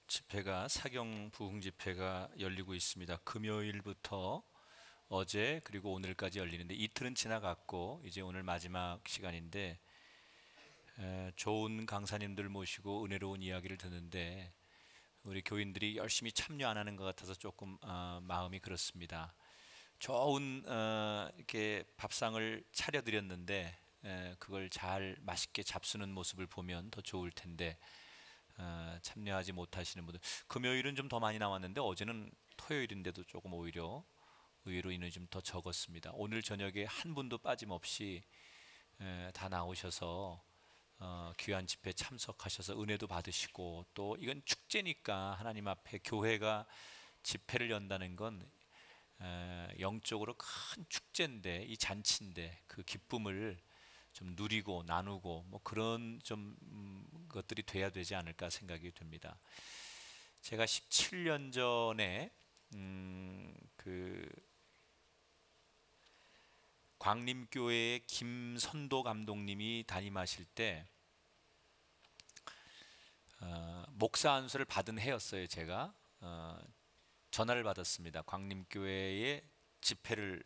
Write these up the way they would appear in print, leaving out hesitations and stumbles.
집회가 사경 부흥 집회가 열리고 있습니다. 금요일부터 어제 그리고 오늘까지 열리는데 이틀은 지나갔고 이제 오늘 마지막 시간인데 좋은 강사님들 모시고 은혜로운 이야기를 듣는데 우리 교인들이 열심히 참여 안 하는 것 같아서 조금 마음이 그렇습니다. 좋은 이렇게 밥상을 차려드렸는데 그걸 잘 맛있게 잡수는 모습을 보면 더 좋을 텐데 참여하지 못하시는 분들, 금요일은 좀 더 많이 나왔는데 어제는 토요일인데도 조금 오히려 의외로 인원이 좀 더 적었습니다. 오늘 저녁에 한 분도 빠짐없이 다 나오셔서 귀한 집회 참석하셔서 은혜도 받으시고, 또 이건 축제니까 하나님 앞에 교회가 집회를 연다는 건 영적으로 큰 축제인데, 이 잔치인데 그 기쁨을 좀 누리고 나누고 뭐 그런 좀 것들이 돼야 되지 않을까 생각이 됩니다. 제가 17년 전에 그 광림교회의 김선도 감독님이 담임하실 때 목사 안수를 받은 해였어요. 제가 전화를 받았습니다. 광림교회에 집회를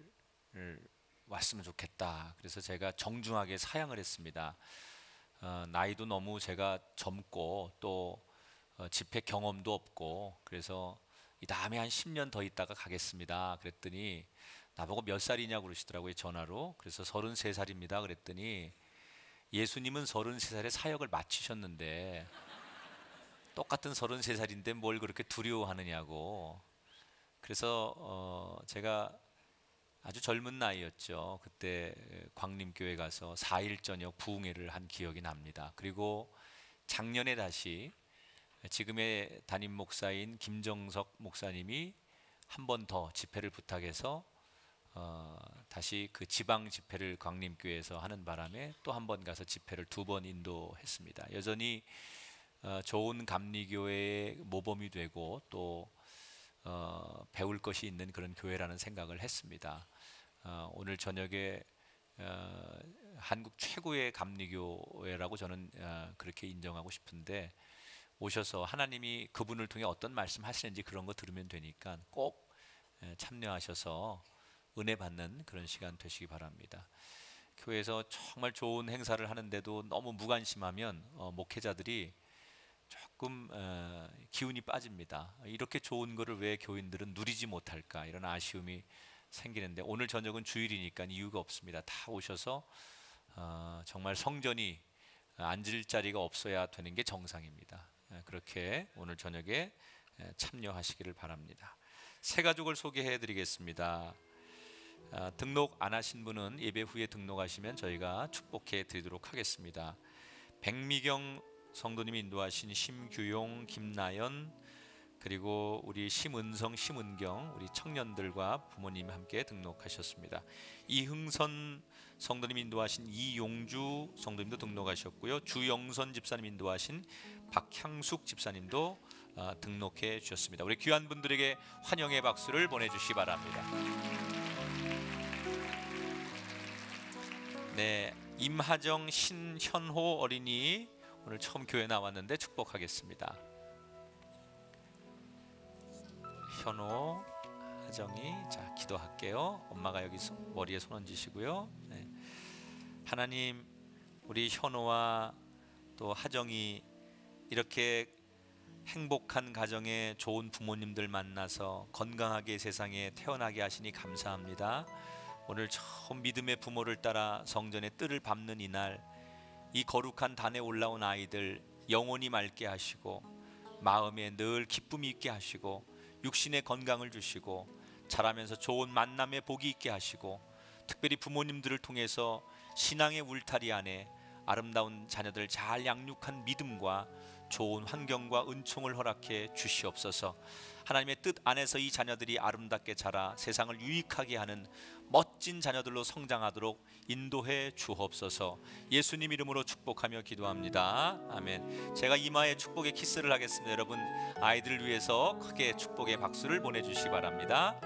왔으면 좋겠다. 그래서 제가 정중하게 사양을 했습니다. 나이도 너무 제가 젊고 또 집회 경험도 없고, 그래서 이 다음에 한 10년 더 있다가 가겠습니다. 그랬더니 나보고 몇 살이냐고 그러시더라고요, 전화로. 그래서 33살입니다. 그랬더니 예수님은 33살에 사역을 마치셨는데 똑같은 33살인데 뭘 그렇게 두려워하느냐고. 그래서 제가 아주 젊은 나이였죠. 그때 광림교회 가서 4일 저녁 부흥회를 한 기억이 납니다. 그리고 작년에 다시 지금의 담임 목사인 김정석 목사님이 한 번 더 집회를 부탁해서 다시 그 지방 집회를 광림교회에서 하는 바람에 또 한 번 가서 집회를 2번 인도했습니다. 여전히 좋은 감리교회의 모범이 되고 또 배울 것이 있는 그런 교회라는 생각을 했습니다. 오늘 저녁에 한국 최고의 감리교회라고 저는 그렇게 인정하고 싶은데, 오셔서 하나님이 그분을 통해 어떤 말씀 하시는지 그런 거 들으면 되니까 꼭 참여하셔서 은혜 받는 그런 시간 되시기 바랍니다. 교회에서 정말 좋은 행사를 하는데도 너무 무관심하면 목회자들이 조금 기운이 빠집니다. 이렇게 좋은 거를 왜 교인들은 누리지 못할까, 이런 아쉬움이 생기는데, 오늘 저녁은 주일이니까 이유가 없습니다. 다 오셔서 정말 성전이 앉을 자리가 없어야 되는 게 정상입니다. 그렇게 오늘 저녁에 참여하시기를 바랍니다. 새 가족을 소개해 드리겠습니다. 등록 안 하신 분은 예배 후에 등록하시면 저희가 축복해 드리도록 하겠습니다. 백미경 성도님이 인도하신 심규용, 김나연, 그리고 우리 심은성, 심은경, 우리 청년들과 부모님 함께 등록하셨습니다. 이흥선 성도님 인도하신 이용주 성도님도 등록하셨고요. 주영선 집사님 인도하신 박향숙 집사님도 등록해 주셨습니다. 우리 귀한 분들에게 환영의 박수를 보내주시기 바랍니다. 네, 임하정, 신현호 어린이 오늘 처음 교회 나왔는데 축복하겠습니다. 현호, 하정이, 자 기도할게요. 엄마가 여기 머리에 손 얹으시고요. 네. 하나님, 우리 현호와 또 하정이 이렇게 행복한 가정에 좋은 부모님들 만나서 건강하게 세상에 태어나게 하시니 감사합니다. 오늘 처음 믿음의 부모를 따라 성전의 뜰을 밟는 이날, 이 거룩한 단에 올라온 아이들 영혼이 맑게 하시고 마음에 늘 기쁨이 있게 하시고 육신의 건강을 주시고 자라면서 좋은 만남의 복이 있게 하시고, 특별히 부모님들을 통해서 신앙의 울타리 안에 아름다운 자녀들 잘 양육한 믿음과 좋은 환경과 은총을 허락해 주시옵소서. 하나님의 뜻 안에서 이 자녀들이 아름답게 자라 세상을 유익하게 하는 멋진 자녀들로 성장하도록 인도해 주옵소서. 예수님 이름으로 축복하며 기도합니다. 아멘. 제가 이마에 축복의 키스를 하겠습니다. 여러분, 아이들을 위해서 크게 축복의 박수를 보내주시기 바랍니다.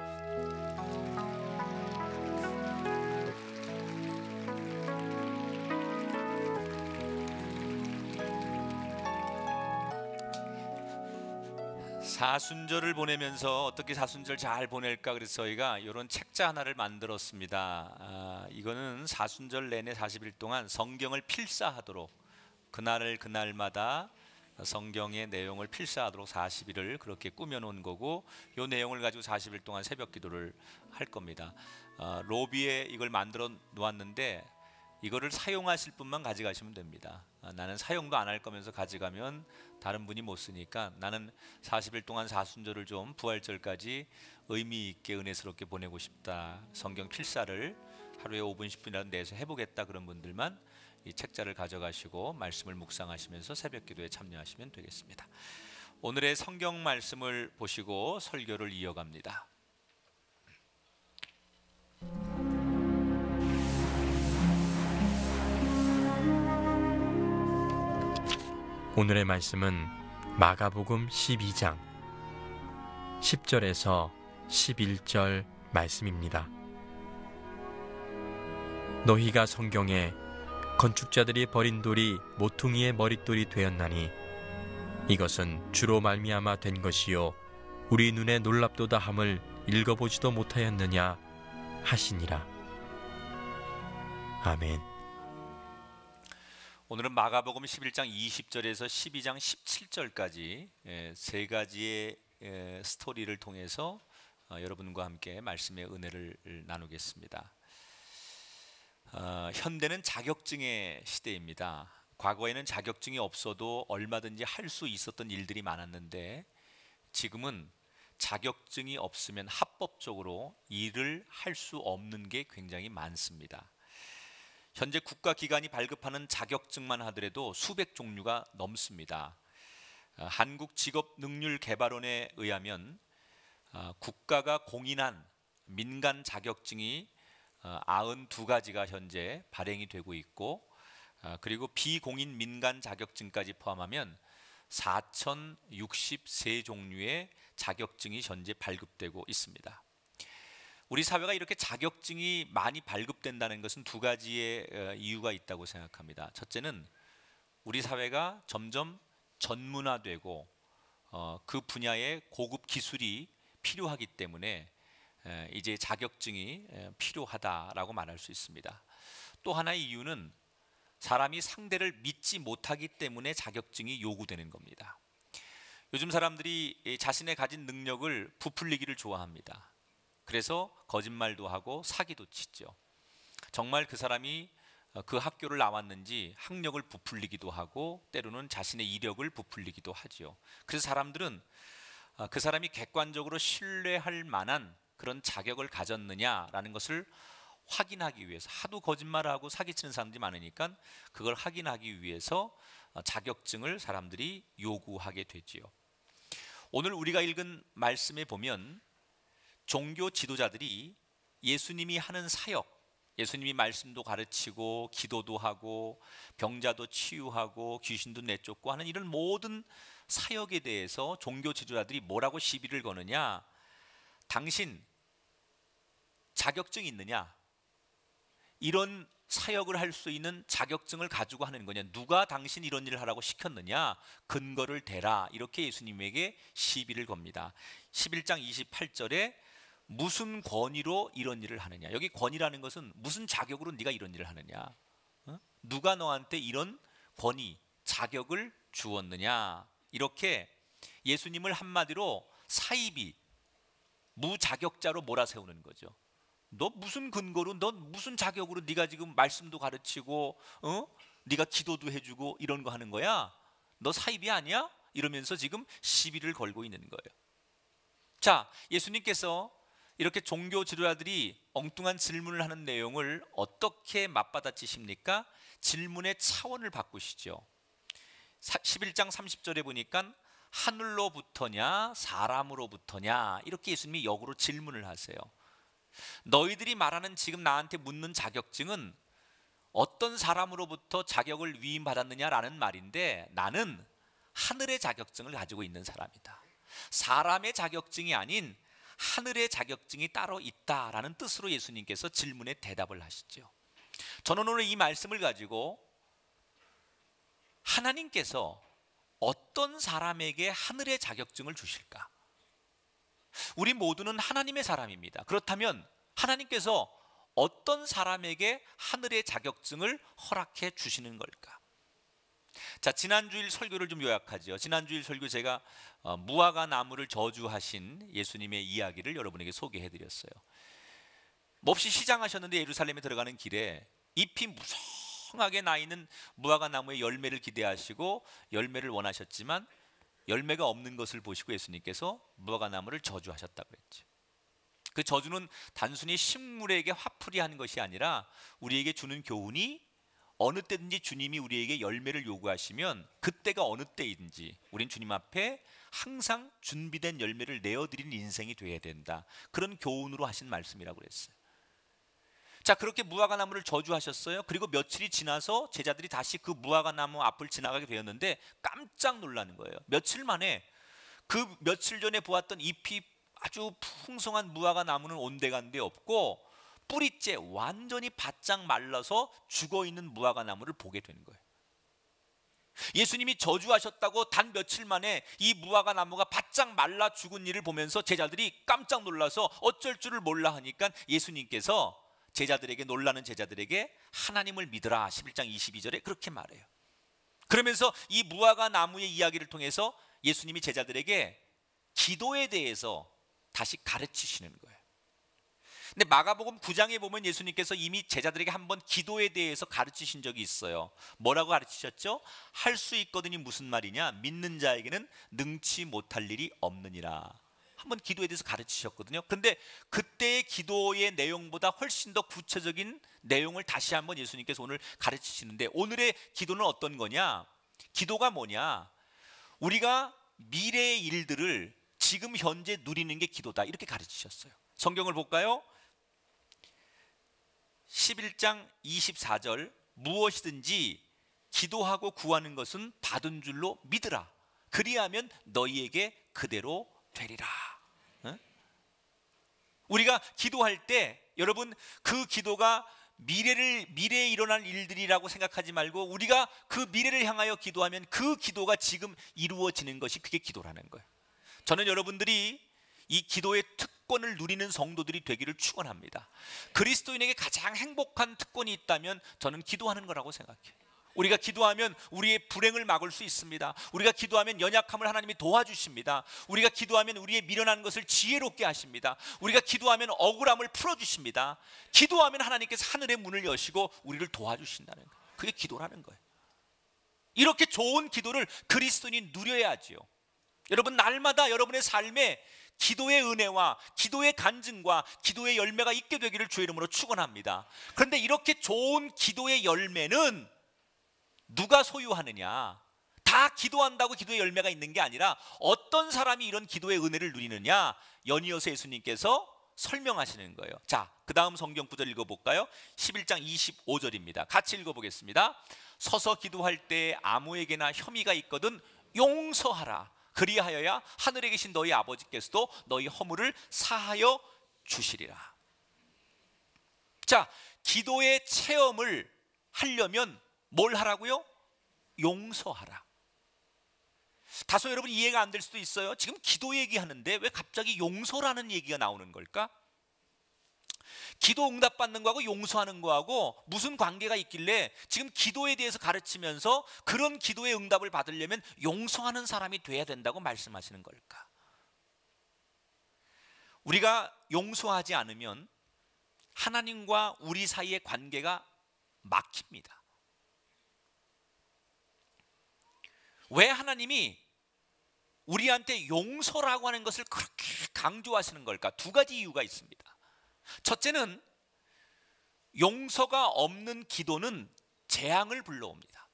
사순절을 보내면서 어떻게 사순절 잘 보낼까, 그래서 저희가 이런 책자 하나를 만들었습니다. 이거는 사순절 내내 40일 동안 성경을 필사하도록, 그날을 그날마다 성경의 내용을 필사하도록 40일을 그렇게 꾸며놓은 거고, 이 내용을 가지고 40일 동안 새벽 기도를 할 겁니다. 로비에 이걸 만들어 놓았는데 이거를 사용하실 분만 가져가시면 됩니다. 나는 사용도 안 할 거면서 가져가면 다른 분이 못 쓰니까, 나는 40일 동안 사순절을 좀 부활절까지 의미 있게 은혜스럽게 보내고 싶다, 성경 필사를 하루에 5분 10분이라도 내서 해보겠다, 그런 분들만 이 책자를 가져가시고 말씀을 묵상하시면서 새벽 기도에 참여하시면 되겠습니다. 오늘의 성경 말씀을 보시고 설교를 이어갑니다. 오늘의 말씀은 마가복음 12장 10절에서 11절 말씀입니다. 너희가 성경에 건축자들이 버린 돌이 모퉁이의 머릿돌이 되었나니 이것은 주로 말미암아 된 것이요 우리 눈에 놀랍도다 함을 읽어보지도 못하였느냐 하시니라. 아멘. 오늘은 마가복음 11장 20절에서 12장 17절까지 세 가지의 스토리를 통해서 여러분과 함께 말씀의 은혜를 나누겠습니다. 현대는 자격증의 시대입니다. 과거에는 자격증이 없어도 얼마든지 할 수 있었던 일들이 많았는데, 지금은 자격증이 없으면 합법적으로 일을 할 수 없는 게 굉장히 많습니다. 현재 국가기관이 발급하는 자격증만 하더라도 수백 종류가 넘습니다. 한국직업능률개발원에 의하면 국가가 공인한 민간 자격증이 92가지가 현재 발행이 되고 있고, 그리고 비공인 민간 자격증까지 포함하면 4,063종류의 자격증이 현재 발급되고 있습니다. 우리 사회가 이렇게 자격증이 많이 발급된다는 것은 두 가지의 이유가 있다고 생각합니다. 첫째는 우리 사회가 점점 전문화되고 그 분야의 고급 기술이 필요하기 때문에 이제 자격증이 필요하다라고 말할 수 있습니다. 또 하나의 이유는 사람이 상대를 믿지 못하기 때문에 자격증이 요구되는 겁니다. 요즘 사람들이 자신의 가진 능력을 부풀리기를 좋아합니다. 그래서 거짓말도 하고 사기도 치죠. 정말 그 사람이 그 학교를 나왔는지 학력을 부풀리기도 하고, 때로는 자신의 이력을 부풀리기도 하죠. 그래서 사람들은 그 사람이 객관적으로 신뢰할 만한 그런 자격을 가졌느냐라는 것을 확인하기 위해서, 하도 거짓말하고 사기치는 사람들이 많으니까 그걸 확인하기 위해서 자격증을 사람들이 요구하게 되지요. 오늘 우리가 읽은 말씀에 보면 종교 지도자들이 예수님이 하는 사역, 예수님이 말씀도 가르치고 기도도 하고 병자도 치유하고 귀신도 내쫓고 하는 이런 모든 사역에 대해서 종교 지도자들이 뭐라고 시비를 거느냐? 당신 자격증 있느냐? 이런 사역을 할 수 있는 자격증을 가지고 하는 거냐? 누가 당신 이런 일을 하라고 시켰느냐? 근거를 대라. 이렇게 예수님에게 시비를 겁니다. 11장 28절에 무슨 권위로 이런 일을 하느냐? 여기 권위라는 것은 무슨 자격으로 네가 이런 일을 하느냐? 누가 너한테 이런 권위, 자격을 주었느냐? 이렇게 예수님을 한마디로 사이비, 무자격자로 몰아세우는 거죠. 너 무슨 근거로, 너 무슨 자격으로 네가 지금 말씀도 가르치고 네가 기도도 해주고 이런 거 하는 거야? 너 사이비 아니야? 이러면서 지금 시비를 걸고 있는 거예요. 자, 예수님께서 이렇게 종교 지도자들이 엉뚱한 질문을 하는 내용을 어떻게 맞받아치십니까? 질문의 차원을 바꾸시죠. 11장 30절에 보니까 하늘로부터냐 사람으로부터냐, 이렇게 예수님이 역으로 질문을 하세요. 너희들이 말하는 지금 나한테 묻는 자격증은 어떤 사람으로부터 자격을 위임받았느냐라는 말인데, 나는 하늘의 자격증을 가지고 있는 사람이다. 사람의 자격증이 아닌 하늘의 자격증이 따로 있다라는 뜻으로 예수님께서 질문에 대답을 하시죠. 저는 오늘 이 말씀을 가지고 하나님께서 어떤 사람에게 하늘의 자격증을 주실까? 우리 모두는 하나님의 사람입니다. 그렇다면 하나님께서 어떤 사람에게 하늘의 자격증을 허락해 주시는 걸까? 자, 지난주일 설교를 좀 요약하죠. 지난주일 설교 제가 무화과 나무를 저주하신 예수님의 이야기를 여러분에게 소개해 드렸어요. 몹시 시장하셨는데 예루살렘에 들어가는 길에 잎이 무성하게 나 있는 무화과 나무의 열매를 기대하시고 열매를 원하셨지만 열매가 없는 것을 보시고 예수님께서 무화과 나무를 저주하셨다고 했죠. 그 저주는 단순히 식물에게 화풀이 하는 것이 아니라 우리에게 주는 교훈이 어느 때든지 주님이 우리에게 열매를 요구하시면 그때가 어느 때이든지 우린 주님 앞에 항상 준비된 열매를 내어드리는 인생이 되어야 된다. 그런 교훈으로 하신 말씀이라고 그랬어요. 자, 그렇게 무화과 나무를 저주하셨어요. 그리고 며칠이 지나서 제자들이 다시 그 무화과 나무 앞을 지나가게 되었는데 깜짝 놀라는 거예요. 며칠 만에 그 며칠 전에 보았던 잎이 아주 풍성한 무화과 나무는 온데간데 없고 뿌리째 완전히 바짝 말라서 죽어있는 무화과 나무를 보게 되는 거예요. 예수님이 저주하셨다고 단 며칠 만에 이 무화과 나무가 바짝 말라 죽은 일을 보면서 제자들이 깜짝 놀라서 어쩔 줄을 몰라 하니까 예수님께서 제자들에게, 놀라는 제자들에게 하나님을 믿으라 11장 22절에 그렇게 말해요. 그러면서 이 무화과 나무의 이야기를 통해서 예수님이 제자들에게 기도에 대해서 다시 가르치시는 거예요. 근데 마가복음 9장에 보면 예수님께서 이미 제자들에게 한번 기도에 대해서 가르치신 적이 있어요. 뭐라고 가르치셨죠? 할 수 있거든이 무슨 말이냐? 믿는 자에게는 능치 못할 일이 없느니라. 한번 기도에 대해서 가르치셨거든요. 그런데 그때의 기도의 내용보다 훨씬 더 구체적인 내용을 다시 한번 예수님께서 오늘 가르치시는데, 오늘의 기도는 어떤 거냐? 기도가 뭐냐? 우리가 미래의 일들을 지금 현재 누리는 게 기도다, 이렇게 가르치셨어요. 성경을 볼까요? 11장 24절, 무엇이든지 기도하고 구하는 것은 받은 줄로 믿으라. 그리하면 너희에게 그대로 되리라. 우리가 기도할 때 여러분, 그 기도가 미래에 일어날 일들이라고 생각하지 말고 우리가 그 미래를 향하여 기도하면 그 기도가 지금 이루어지는 것이, 그게 기도라는 거예요. 저는 여러분들이 이 기도의 특권을 누리는 성도들이 되기를 축원합니다. 그리스도인에게 가장 행복한 특권이 있다면 저는 기도하는 거라고 생각해요. 우리가 기도하면 우리의 불행을 막을 수 있습니다. 우리가 기도하면 연약함을 하나님이 도와주십니다. 우리가 기도하면 우리의 미련한 것을 지혜롭게 하십니다. 우리가 기도하면 억울함을 풀어주십니다. 기도하면 하나님께서 하늘의 문을 여시고 우리를 도와주신다는 거예요. 그게 기도라는 거예요. 이렇게 좋은 기도를 그리스도인이 누려야지요. 여러분, 날마다 여러분의 삶에 기도의 은혜와 기도의 간증과 기도의 열매가 있게 되기를 주의 이름으로 축원합니다. 그런데 이렇게 좋은 기도의 열매는 누가 소유하느냐? 다 기도한다고 기도의 열매가 있는 게 아니라 어떤 사람이 이런 기도의 은혜를 누리느냐? 연이어서 예수님께서 설명하시는 거예요. 자, 그 다음 성경 구절 읽어볼까요? 11장 25절입니다. 같이 읽어보겠습니다. 서서 기도할 때 아무에게나 혐의가 있거든 용서하라. 그리하여야 하늘에 계신 너희 아버지께서도 너희 허물을 사하여 주시리라. 자, 기도의 체험을 하려면 뭘 하라고요? 용서하라. 다소 여러분 이해가 안 될 수도 있어요. 지금 기도 얘기하는데 왜 갑자기 용서라는 얘기가 나오는 걸까? 기도 응답받는 거하고 용서하는 거하고 무슨 관계가 있길래 지금 기도에 대해서 가르치면서 그런 기도의 응답을 받으려면 용서하는 사람이 돼야 된다고 말씀하시는 걸까? 우리가 용서하지 않으면 하나님과 우리 사이의 관계가 막힙니다. 왜 하나님이 우리한테 용서라고 하는 것을 그렇게 강조하시는 걸까? 두 가지 이유가 있습니다. 첫째는 용서가 없는 기도는 재앙을 불러옵니다.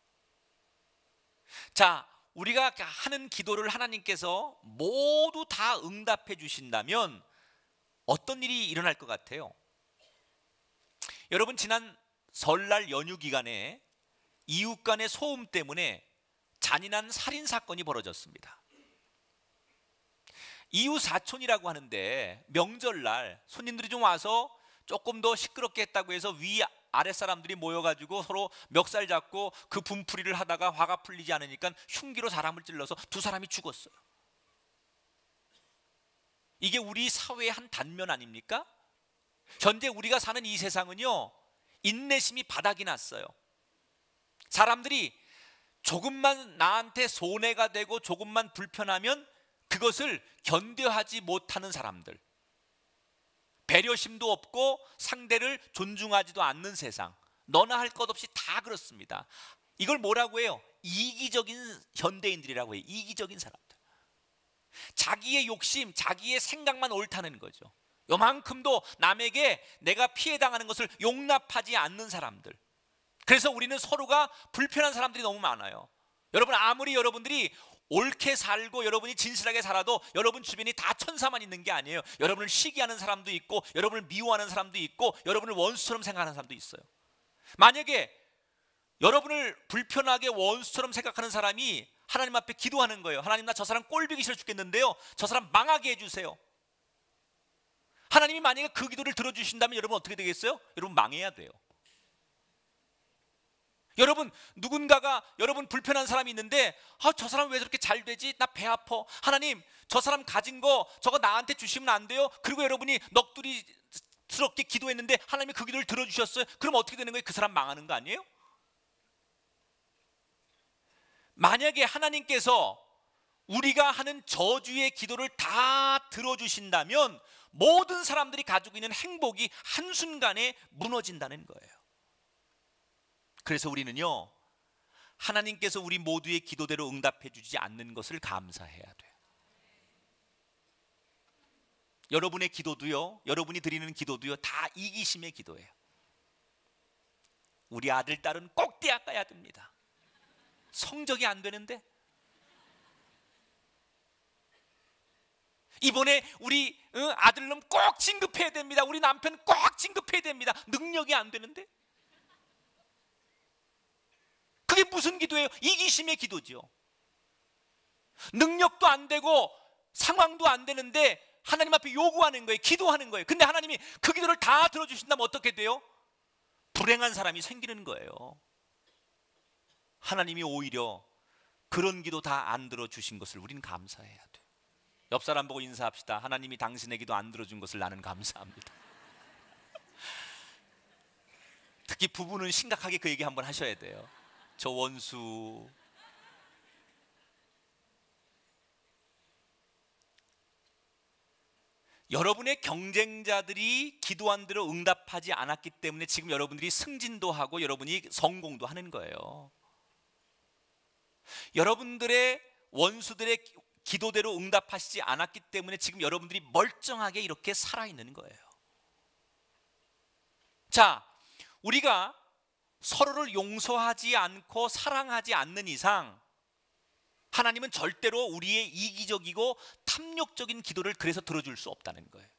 자, 우리가 하는 기도를 하나님께서 모두 다 응답해 주신다면 어떤 일이 일어날 것 같아요? 여러분, 지난 설날 연휴 기간에 이웃 간의 소음 때문에 잔인한 살인 사건이 벌어졌습니다. 이웃 사촌이라고 하는데 명절날 손님들이 좀 와서 조금 더 시끄럽게 했다고 해서 아랫사람들이 모여가지고 서로 멱살 잡고 그 분풀이를 하다가 화가 풀리지 않으니까 흉기로 사람을 찔러서 두 사람이 죽었어요. 이게 우리 사회의 한 단면 아닙니까? 현재 우리가 사는 이 세상은요, 인내심이 바닥이 났어요. 사람들이 조금만 나한테 손해가 되고 조금만 불편하면 그것을 견뎌하지 못하는 사람들, 배려심도 없고 상대를 존중하지도 않는 세상, 너나 할 것 없이 다 그렇습니다. 이걸 뭐라고 해요? 이기적인 현대인들이라고 해요. 이기적인 사람들. 자기의 욕심, 자기의 생각만 옳다는 거죠. 요만큼도 남에게 내가 피해당하는 것을 용납하지 않는 사람들. 그래서 우리는 서로가 불편한 사람들이 너무 많아요. 여러분, 아무리 여러분들이 옳게 살고 여러분이 진실하게 살아도 여러분 주변이 다 천사만 있는 게 아니에요. 여러분을 시기하는 사람도 있고, 여러분을 미워하는 사람도 있고, 여러분을 원수처럼 생각하는 사람도 있어요. 만약에 여러분을 불편하게 원수처럼 생각하는 사람이 하나님 앞에 기도하는 거예요. 하나님, 나 저 사람 꼴보기 싫어 죽겠는데요, 저 사람 망하게 해주세요. 하나님이 만약에 그 기도를 들어주신다면 여러분 어떻게 되겠어요? 여러분 망해야 돼요. 여러분, 누군가가 여러분 불편한 사람이 있는데, 저 사람 왜 저렇게 잘 되지? 나 배 아파. 하나님, 저 사람 가진 거 저거 나한테 주시면 안 돼요? 그리고 여러분이 넋두리스럽게 기도했는데 하나님이 그 기도를 들어주셨어요. 그럼 어떻게 되는 거예요? 그 사람 망하는 거 아니에요? 만약에 하나님께서 우리가 하는 저주의 기도를 다 들어주신다면 모든 사람들이 가지고 있는 행복이 한순간에 무너진다는 거예요. 그래서 우리는요, 하나님께서 우리 모두의 기도대로 응답해 주지 않는 것을 감사해야 돼요. 여러분의 기도도요, 여러분이 드리는 기도도요, 다 이기심의 기도예요. 우리 아들, 딸은 꼭 대학 가야 됩니다. 성적이 안 되는데, 이번에 우리 아들놈 꼭 진급해야 됩니다. 우리 남편 꼭 진급해야 됩니다. 능력이 안 되는데, 그게 무슨 기도예요? 이기심의 기도죠. 능력도 안 되고 상황도 안 되는데 하나님 앞에 요구하는 거예요. 기도하는 거예요. 근데 하나님이 그 기도를 다 들어주신다면 어떻게 돼요? 불행한 사람이 생기는 거예요. 하나님이 오히려 그런 기도 다 안 들어주신 것을 우리는 감사해야 돼요. 옆 사람 보고 인사합시다. 하나님이 당신의 기도 안 들어준 것을 나는 감사합니다. 특히 부부는 심각하게 그 얘기 한번 하셔야 돼요. 저 원수. 여러분의 경쟁자들이 기도한 대로 응답하지 않았기 때문에 지금 여러분들이 승진도 하고 여러분이 성공도 하는 거예요. 여러분들의 원수들의 기도대로 응답하시지 않았기 때문에 지금 여러분들이 멀쩡하게 이렇게 살아있는 거예요. 자, 우리가 서로를 용서하지 않고 사랑하지 않는 이상 하나님은 절대로 우리의 이기적이고 탐욕적인 기도를 그래서 들어줄 수 없다는 거예요.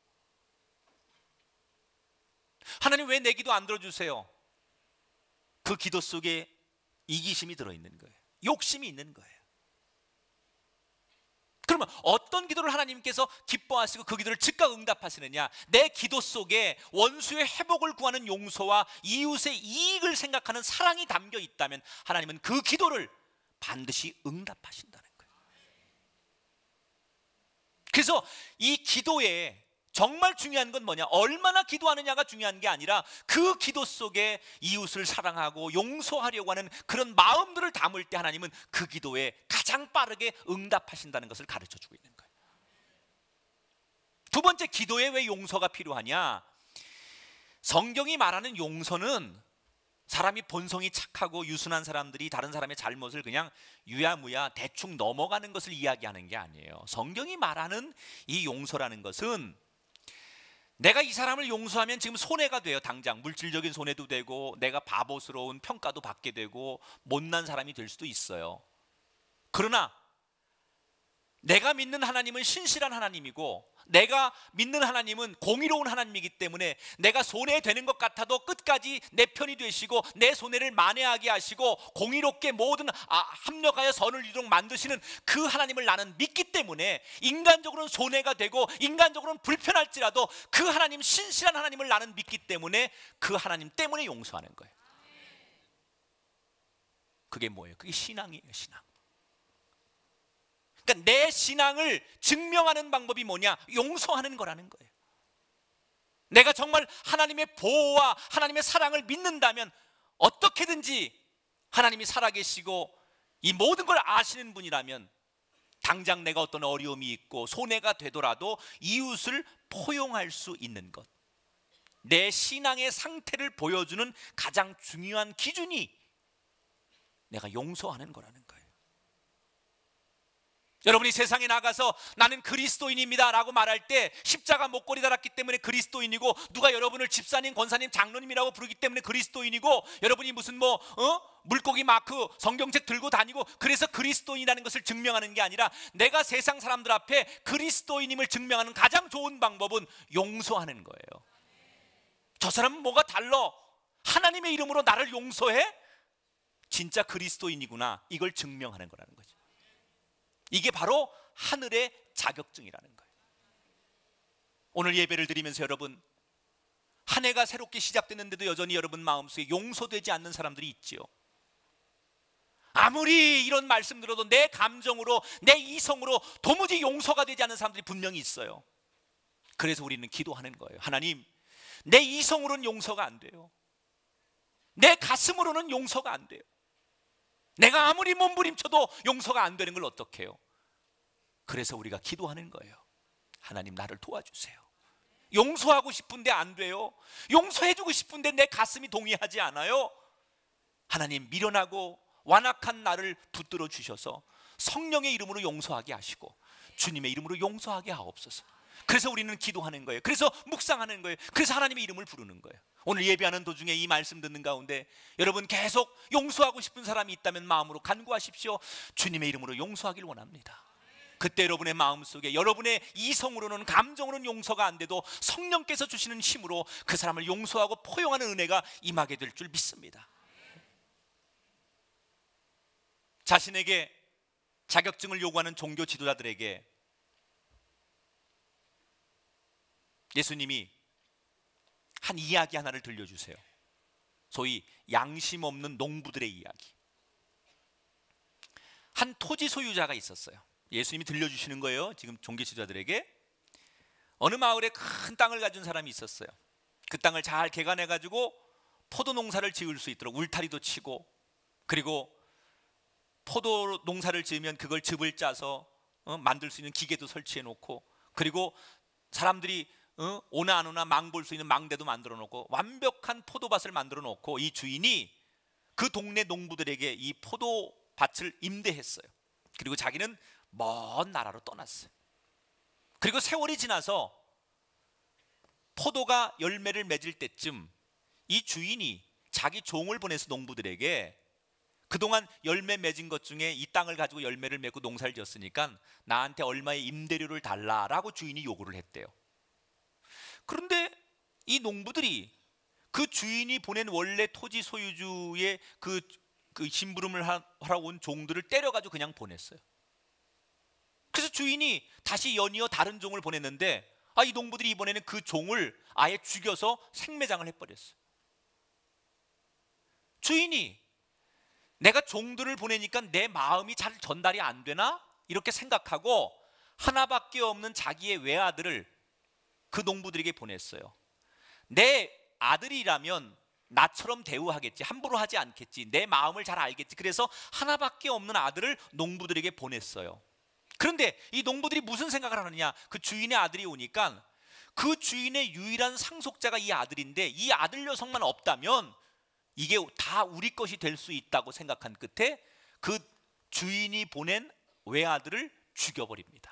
하나님, 왜 내 기도 안 들어주세요? 그 기도 속에 이기심이 들어있는 거예요. 욕심이 있는 거예요. 그러면 어떤 기도를 하나님께서 기뻐하시고 그 기도를 즉각 응답하시느냐? 내 기도 속에 원수의 회복을 구하는 용서와 이웃의 이익을 생각하는 사랑이 담겨 있다면 하나님은 그 기도를 반드시 응답하신다는 거예요. 그래서 이 기도에 정말 중요한 건 뭐냐? 얼마나 기도하느냐가 중요한 게 아니라 그 기도 속에 이웃을 사랑하고 용서하려고 하는 그런 마음들을 담을 때 하나님은 그 기도에 가장 빠르게 응답하신다는 것을 가르쳐주고 있는 거예요. 두 번째, 기도에 왜 용서가 필요하냐? 성경이 말하는 용서는 사람이 본성이 착하고 유순한 사람들이 다른 사람의 잘못을 그냥 유야무야 대충 넘어가는 것을 이야기하는 게 아니에요. 성경이 말하는 이 용서라는 것은 내가 이 사람을 용서하면 지금 손해가 돼요. 당장 물질적인 손해도 되고 내가 바보스러운 평가도 받게 되고 못난 사람이 될 수도 있어요. 그러나 내가 믿는 하나님은 신실한 하나님이고 내가 믿는 하나님은 공의로운 하나님이기 때문에 내가 손해되는 것 같아도 끝까지 내 편이 되시고 내 손해를 만회하게 하시고 공의롭게 모든 합력하여 선을 이루도록 만드시는 그 하나님을 나는 믿기 때문에 인간적으로는 손해가 되고 인간적으로는 불편할지라도 그 하나님, 신실한 하나님을 나는 믿기 때문에 그 하나님 때문에 용서하는 거예요. 그게 뭐예요? 그게 신앙이에요. 신앙. 그러니까 내 신앙을 증명하는 방법이 뭐냐? 용서하는 거라는 거예요. 내가 정말 하나님의 보호와 하나님의 사랑을 믿는다면 어떻게든지 하나님이 살아계시고 이 모든 걸 아시는 분이라면 당장 내가 어떤 어려움이 있고 손해가 되더라도 이웃을 포용할 수 있는 것, 내 신앙의 상태를 보여주는 가장 중요한 기준이 내가 용서하는 거라는 거예요. 여러분이 세상에 나가서 나는 그리스도인입니다 라고 말할 때 십자가 목걸이 달았기 때문에 그리스도인이고, 누가 여러분을 집사님, 권사님, 장로님이라고 부르기 때문에 그리스도인이고, 여러분이 무슨 물고기 마크, 성경책 들고 다니고 그래서 그리스도인이라는 것을 증명하는 게 아니라 내가 세상 사람들 앞에 그리스도인임을 증명하는 가장 좋은 방법은 용서하는 거예요. 저 사람은 뭐가 달라? 하나님의 이름으로 나를 용서해? 진짜 그리스도인이구나. 이걸 증명하는 거라는 거죠. 이게 바로 하늘의 자격증이라는 거예요. 오늘 예배를 드리면서 여러분, 한 해가 새롭게 시작됐는데도 여전히 여러분 마음속에 용서되지 않는 사람들이 있지요. 아무리 이런 말씀 들어도 내 감정으로, 내 이성으로 도무지 용서가 되지 않는 사람들이 분명히 있어요. 그래서 우리는 기도하는 거예요. 하나님, 내 이성으로는 용서가 안 돼요. 내 가슴으로는 용서가 안 돼요. 내가 아무리 몸부림쳐도 용서가 안 되는 걸 어떻게 해요? 그래서 우리가 기도하는 거예요. 하나님, 나를 도와주세요. 용서하고 싶은데 안 돼요. 용서해주고 싶은데 내 가슴이 동의하지 않아요. 하나님, 미련하고 완악한 나를 붙들어 주셔서 성령의 이름으로 용서하게 하시고 주님의 이름으로 용서하게 하옵소서. 그래서 우리는 기도하는 거예요. 그래서 묵상하는 거예요. 그래서 하나님의 이름을 부르는 거예요. 오늘 예배하는 도중에 이 말씀 듣는 가운데 여러분 계속 용서하고 싶은 사람이 있다면 마음으로 간구하십시오. 주님의 이름으로 용서하길 원합니다. 그때 여러분의 마음속에, 여러분의 이성으로는, 감정으로는 용서가 안 돼도 성령께서 주시는 힘으로 그 사람을 용서하고 포용하는 은혜가 임하게 될 줄 믿습니다. 자신에게 자격증을 요구하는 종교 지도자들에게 예수님이 한 이야기 하나를 들려주세요. 소위 양심 없는 농부들의 이야기. 한 토지 소유자가 있었어요. 예수님이 들려주시는 거예요. 지금 종교 지도자들에게. 어느 마을에 큰 땅을 가진 사람이 있었어요. 그 땅을 잘 개간해가지고 포도 농사를 지을 수 있도록 울타리도 치고, 그리고 포도 농사를 지으면 그걸 즙을 짜서 만들 수 있는 기계도 설치해 놓고, 그리고 사람들이 오나 안 오나 망 볼 수 있는 망대도 만들어 놓고 완벽한 포도밭을 만들어 놓고, 이 주인이 그 동네 농부들에게 이 포도밭을 임대했어요. 그리고 자기는 먼 나라로 떠났어요. 그리고 세월이 지나서 포도가 열매를 맺을 때쯤 이 주인이 자기 종을 보내서 농부들에게 그동안 열매 맺은 것 중에 이 땅을 가지고 열매를 맺고 농사를 지었으니까 나한테 얼마의 임대료를 달라라고 주인이 요구를 했대요. 그런데 이 농부들이 그 주인이 보낸 원래 토지 소유주의 그 심부름을 하러 온 종들을 때려가지고 그냥 보냈어요. 그래서 주인이 다시 연이어 다른 종을 보냈는데 이 농부들이 이번에는 그 종을 아예 죽여서 생매장을 해버렸어요. 주인이 내가 종들을 보내니까 내 마음이 잘 전달이 안 되나? 이렇게 생각하고 하나밖에 없는 자기의 외아들을 그 농부들에게 보냈어요. 내 아들이라면 나처럼 대우하겠지, 함부로 하지 않겠지, 내 마음을 잘 알겠지. 그래서 하나밖에 없는 아들을 농부들에게 보냈어요. 그런데 이 농부들이 무슨 생각을 하느냐? 그 주인의 아들이 오니까 그 주인의 유일한 상속자가 이 아들인데 이 아들 녀석만 없다면 이게 다 우리 것이 될 수 있다고 생각한 끝에 그 주인이 보낸 외아들을 죽여버립니다.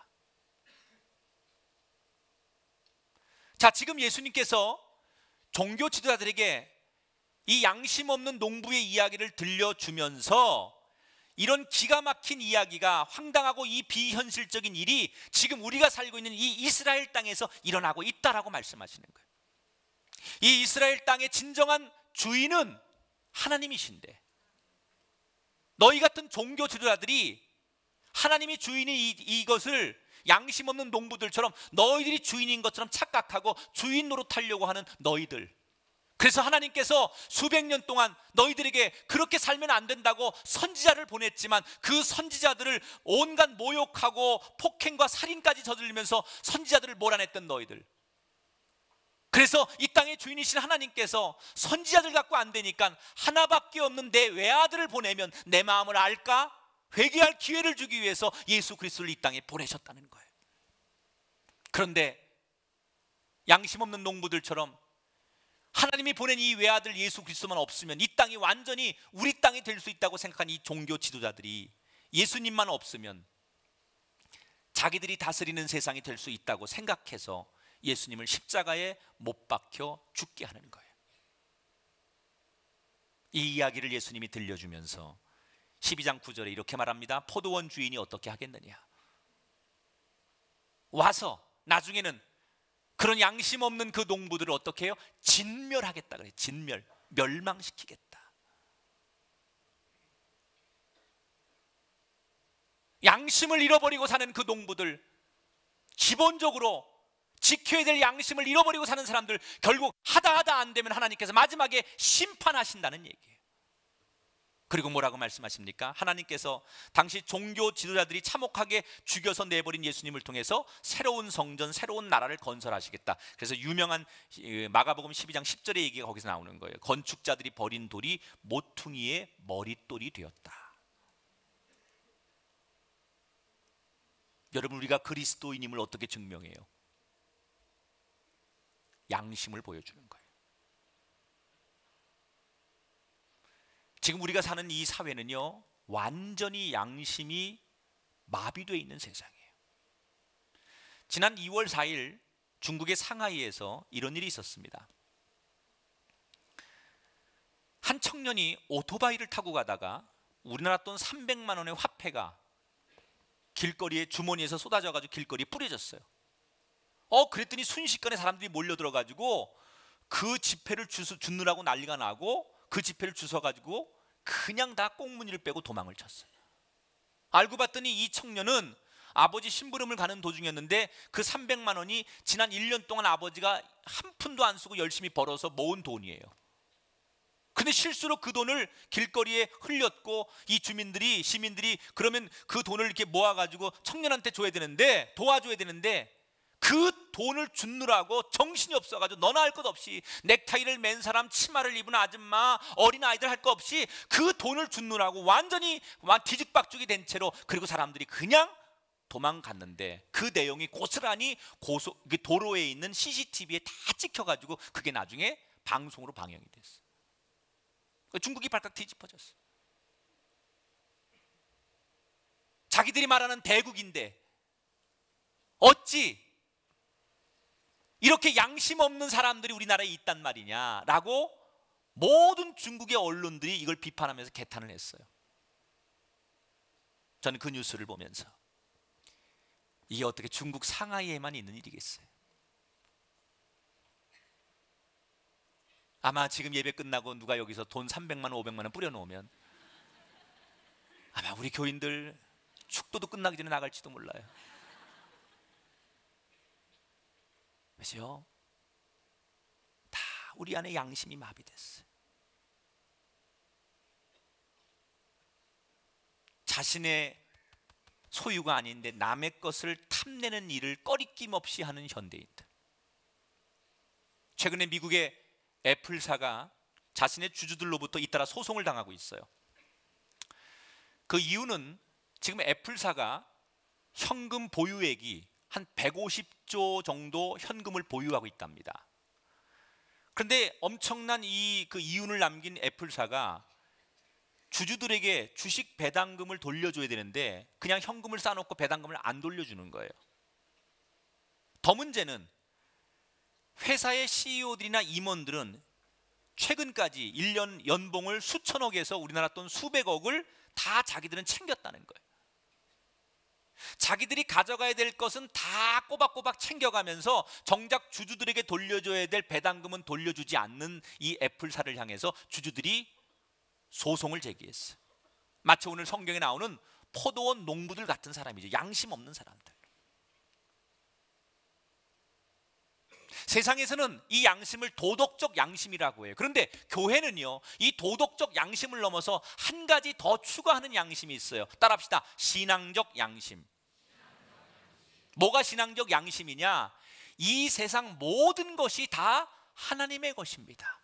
자, 지금 예수님께서 종교 지도자들에게 이 양심 없는 농부의 이야기를 들려주면서 이런 기가 막힌 이야기가, 황당하고 이 비현실적인 일이 지금 우리가 살고 있는 이 이스라엘 땅에서 일어나고 있다라고 말씀하시는 거예요. 이 이스라엘 땅의 진정한 주인은 하나님이신데, 너희 같은 종교 지도자들이 하나님이 주인이 이것을 양심 없는 농부들처럼 너희들이 주인인 것처럼 착각하고 주인 노릇하려고 하는 너희들, 그래서 하나님께서 수백 년 동안 너희들에게 그렇게 살면 안 된다고 선지자를 보냈지만 그 선지자들을 온갖 모욕하고 폭행과 살인까지 저지르면서 선지자들을 몰아냈던 너희들, 그래서 이 땅의 주인이신 하나님께서 선지자들 갖고 안 되니까 하나밖에 없는 내 외아들을 보내면 내 마음을 알까? 회개할 기회를 주기 위해서 예수 그리스도를 이 땅에 보내셨다는 거예요. 그런데 양심 없는 농부들처럼 하나님이 보낸 이 외아들 예수 그리스도만 없으면 이 땅이 완전히 우리 땅이 될 수 있다고 생각한 이 종교 지도자들이 예수님만 없으면 자기들이 다스리는 세상이 될 수 있다고 생각해서 예수님을 십자가에 못 박혀 죽게 하는 거예요. 이 이야기를 예수님이 들려주면서 12장 9절에 이렇게 말합니다. 포도원 주인이 어떻게 하겠느냐? 와서 나중에는 그런 양심 없는 그 농부들을 어떻게 해요? 진멸하겠다 그래요. 진멸, 멸망시키겠다. 양심을 잃어버리고 사는 그 농부들, 기본적으로 지켜야 될 양심을 잃어버리고 사는 사람들, 결국 하다 안 되면 하나님께서 마지막에 심판하신다는 얘기예요. 그리고 뭐라고 말씀하십니까? 하나님께서 당시 종교 지도자들이 참혹하게 죽여서 내버린 예수님을 통해서 새로운 성전, 새로운 나라를 건설하시겠다. 그래서 유명한 마가복음 12장 10절의 얘기가 거기서 나오는 거예요. 건축자들이 버린 돌이 모퉁이의 머릿돌이 되었다. 여러분, 우리가 그리스도인임을 어떻게 증명해요? 양심을 보여주는 거예요. 지금 우리가 사는 이 사회는요, 완전히 양심이 마비되어 있는 세상이에요. 지난 2월 4일 중국의 상하이에서 이런 일이 있었습니다. 한 청년이 오토바이를 타고 가다가 우리나라 돈 300만 원의 화폐가 길거리에 주머니에서 쏟아져가지고 길거리에 뿌려졌어요. 그랬더니 순식간에 사람들이 몰려들어가지고 그 지폐를 주느라고 난리가 나고 그 지폐를 주워가지고 그냥 다 꽁무니를 빼고 도망을 쳤어요. 알고 봤더니 이 청년은 아버지 심부름을 가는 도중이었는데 그 300만 원이 지난 1년 동안 아버지가 한 푼도 안 쓰고 열심히 벌어서 모은 돈이에요. 근데 실수로 그 돈을 길거리에 흘렸고 이 시민들이 그러면 그 돈을 이렇게 모아가지고 청년한테 줘야 되는데, 도와줘야 되는데 그 돈을 주느라고 정신이 없어가지고 너나 할 것 없이 넥타이를 맨 사람, 치마를 입은 아줌마, 어린아이들 할 것 없이 그 돈을 주느라고 완전히 뒤죽박죽이 된 채로, 그리고 사람들이 그냥 도망갔는데 그 내용이 고스란히 도로에 있는 CCTV에 다 찍혀가지고 그게 나중에 방송으로 방영이 됐어요. 중국이 발칵 뒤집어졌어요. 자기들이 말하는 대국인데 어찌 이렇게 양심 없는 사람들이 우리나라에 있단 말이냐라고 모든 중국의 언론들이 이걸 비판하면서 개탄을 했어요. 저는 그 뉴스를 보면서 이게 어떻게 중국 상하이에만 있는 일이겠어요? 아마 지금 예배 끝나고 누가 여기서 돈 300만 원, 500만 원 뿌려놓으면 아마 우리 교인들 축도도 끝나기 전에 나갈지도 몰라요. 그죠? 다 우리 안에 양심이 마비됐어요. 자신의 소유가 아닌데 남의 것을 탐내는 일을 꺼리낌 없이 하는 현대인들. 최근에 미국의 애플사가 자신의 주주들로부터 잇따라 소송을 당하고 있어요. 그 이유는 지금 애플사가 현금 보유액이 한 150조 정도 현금을 보유하고 있답니다. 그런데 엄청난 그 이윤을 남긴 애플사가 주주들에게 주식 배당금을 돌려줘야 되는데 그냥 현금을 쌓아놓고 배당금을 안 돌려주는 거예요. 더 문제는 회사의 CEO들이나 임원들은 최근까지 1년 연봉을 수천억에서 우리나라 돈 수백억을 다 자기들은 챙겼다는 거예요. 자기들이 가져가야 될 것은 다 꼬박꼬박 챙겨가면서 정작 주주들에게 돌려줘야 될 배당금은 돌려주지 않는 이 애플사를 향해서 주주들이 소송을 제기했어요. 마치 오늘 성경에 나오는 포도원 농부들 같은 사람이죠. 양심 없는 사람들. 세상에서는 이 양심을 도덕적 양심이라고 해요. 그런데 교회는요, 이 도덕적 양심을 넘어서 한 가지 더 추가하는 양심이 있어요. 따라합시다. 신앙적 양심. 뭐가 신앙적 양심이냐? 이 세상 모든 것이 다 하나님의 것입니다.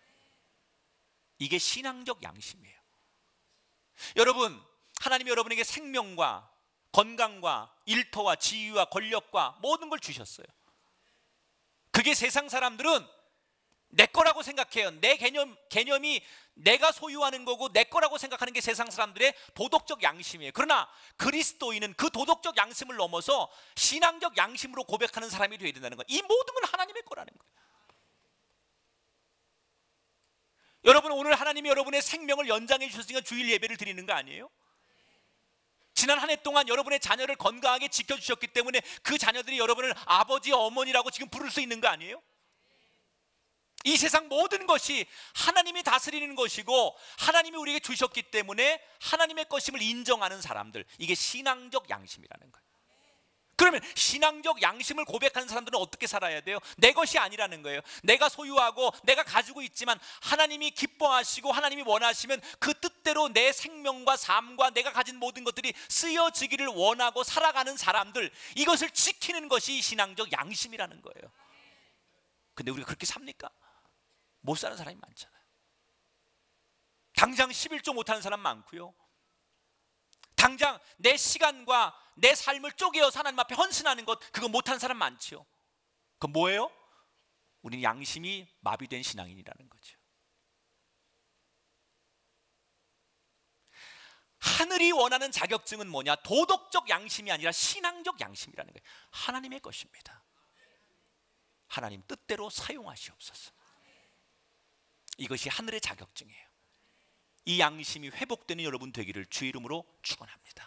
이게 신앙적 양심이에요. 여러분, 하나님이 여러분에게 생명과 건강과 일터와 지위와 권력과 모든 걸 주셨어요. 그게 세상 사람들은 내 거라고 생각해요. 내 개념이 내가 소유하는 거고 내 거라고 생각하는 게 세상 사람들의 도덕적 양심이에요. 그러나 그리스도인은 그 도덕적 양심을 넘어서 신앙적 양심으로 고백하는 사람이 되어야 된다는 거예요. 이 모든 건 하나님의 거라는 거예요. 여러분, 오늘 하나님이 여러분의 생명을 연장해 주셨으니까 주일 예배를 드리는 거 아니에요? 지난 한 해 동안 여러분의 자녀를 건강하게 지켜주셨기 때문에 그 자녀들이 여러분을 아버지, 어머니라고 지금 부를 수 있는 거 아니에요? 이 세상 모든 것이 하나님이 다스리는 것이고 하나님이 우리에게 주셨기 때문에 하나님의 것임을 인정하는 사람들, 이게 신앙적 양심이라는 거예요. 그러면 신앙적 양심을 고백하는 사람들은 어떻게 살아야 돼요? 내 것이 아니라는 거예요. 내가 소유하고 내가 가지고 있지만 하나님이 기뻐하시고 하나님이 원하시면 그 뜻대로 내 생명과 삶과 내가 가진 모든 것들이 쓰여지기를 원하고 살아가는 사람들, 이것을 지키는 것이 신앙적 양심이라는 거예요. 근데 우리가 그렇게 삽니까? 못 사는 사람이 많잖아요. 당장 11조 못하는 사람 많고요. 당장 내 시간과 내 삶을 쪼개어서 하나님 앞에 헌신하는 것, 그거 못하는 사람 많죠. 그건 뭐예요? 우리는 양심이 마비된 신앙인이라는 거죠. 하늘이 원하는 자격증은 뭐냐? 도덕적 양심이 아니라 신앙적 양심이라는 거예요. 하나님의 것입니다. 하나님 뜻대로 사용하시옵소서. 이것이 하늘의 자격증이에요. 이 양심이 회복되는 여러분 되기를 주의 이름으로 축원합니다.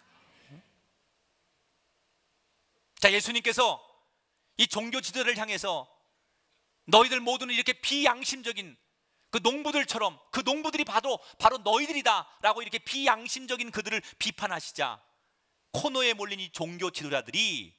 자, 예수님께서 이 종교 지도자를 향해서 너희들 모두는 이렇게 비양심적인 그 농부들처럼, 그 농부들이 바로 너희들이다 라고 이렇게 비양심적인 그들을 비판하시자 코너에 몰린 이 종교 지도자들이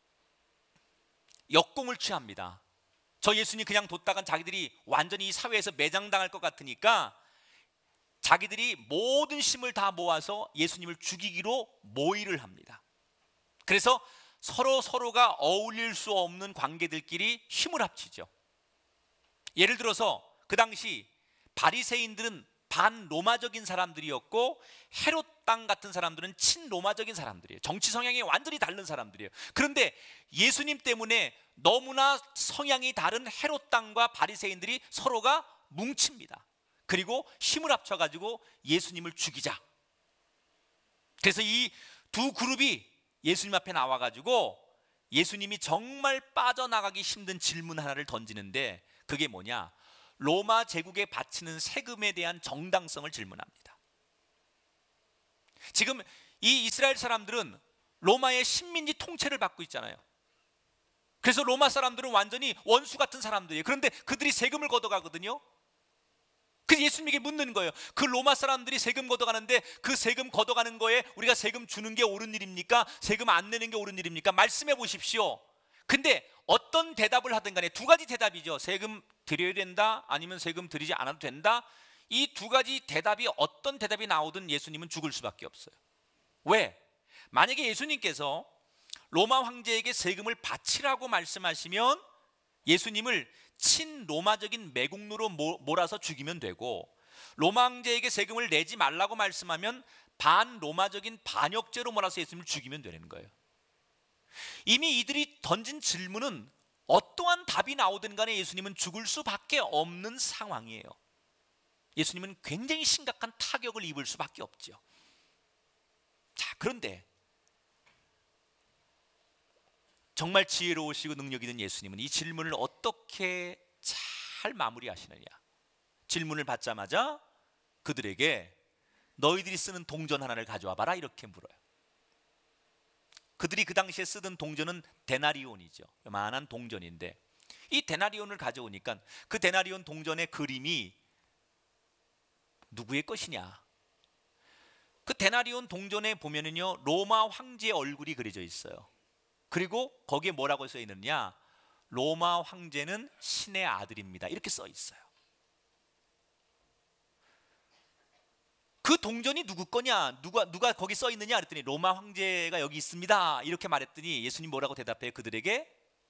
역공을 취합니다. 저 예수님 그냥 뒀다간 자기들이 완전히 이 사회에서 매장당할 것 같으니까 자기들이 모든 힘을 다 모아서 예수님을 죽이기로 모의를 합니다. 그래서 서로가 어울릴 수 없는 관계들끼리 힘을 합치죠. 예를 들어서 그 당시 바리새인들은 반로마적인 사람들이었고 헤롯 땅 같은 사람들은 친로마적인 사람들이에요. 정치 성향이 완전히 다른 사람들이에요. 그런데 예수님 때문에 너무나 성향이 다른 헤롯 땅과 바리새인들이 서로가 뭉칩니다. 그리고 힘을 합쳐가지고 예수님을 죽이자. 그래서 이 두 그룹이 예수님 앞에 나와가지고 예수님이 정말 빠져나가기 힘든 질문 하나를 던지는데, 그게 뭐냐? 로마 제국에 바치는 세금에 대한 정당성을 질문합니다. 지금 이 이스라엘 사람들은 로마의 식민지 통치를 받고 있잖아요. 그래서 로마 사람들은 완전히 원수 같은 사람들이에요. 그런데 그들이 세금을 걷어가거든요. 그래서 예수님에게 묻는 거예요. 그 로마 사람들이 세금 걷어가는데 그 세금 걷어가는 거에 우리가 세금 주는 게 옳은 일입니까? 세금 안 내는 게 옳은 일입니까? 말씀해 보십시오. 근데 어떤 대답을 하든 간에 두 가지 대답이죠. 세금 드려야 된다, 아니면 세금 드리지 않아도 된다. 이 두 가지 대답이 어떤 대답이 나오든 예수님은 죽을 수밖에 없어요. 왜? 만약에 예수님께서 로마 황제에게 세금을 바치라고 말씀하시면 예수님을 친로마적인 매국노로 몰아서 죽이면 되고, 로마 황제에게 세금을 내지 말라고 말씀하면 반로마적인 반역죄로 몰아서 예수님을 죽이면 되는 거예요. 이미 이들이 던진 질문은 어떠한 답이 나오든 간에 예수님은 죽을 수밖에 없는 상황이에요. 예수님은 굉장히 심각한 타격을 입을 수밖에 없죠. 자, 그런데 정말 지혜로우시고 능력 있는 예수님은 이 질문을 어떻게 잘 마무리하시느냐? 질문을 받자마자 그들에게 너희들이 쓰는 동전 하나를 가져와 봐라, 이렇게 물어요. 그들이 그 당시에 쓰던 동전은 데나리온이죠. 요만한 동전인데 이 데나리온을 가져오니까 그 데나리온 동전의 그림이 누구의 것이냐? 그 데나리온 동전에 보면은요, 로마 황제의 얼굴이 그려져 있어요. 그리고 거기에 뭐라고 써 있느냐? 로마 황제는 신의 아들입니다, 이렇게 써 있어요. 그 동전이 누구 거냐? 누가 거기 써 있느냐? 그랬더니 로마 황제가 여기 있습니다, 이렇게 말했더니 예수님 뭐라고 대답해요? 그들에게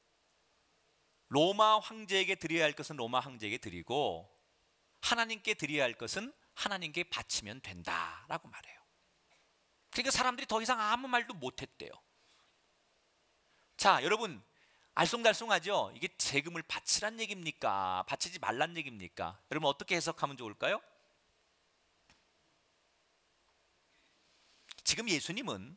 로마 황제에게 드려야 할 것은 로마 황제에게 드리고 하나님께 드려야 할 것은 하나님께 바치면 된다라고 말해요. 그러니까 사람들이 더 이상 아무 말도 못했대요. 자, 여러분, 알쏭달쏭하죠? 이게 세금을 바치란 얘기입니까? 바치지 말란 얘기입니까? 여러분, 어떻게 해석하면 좋을까요? 지금 예수님을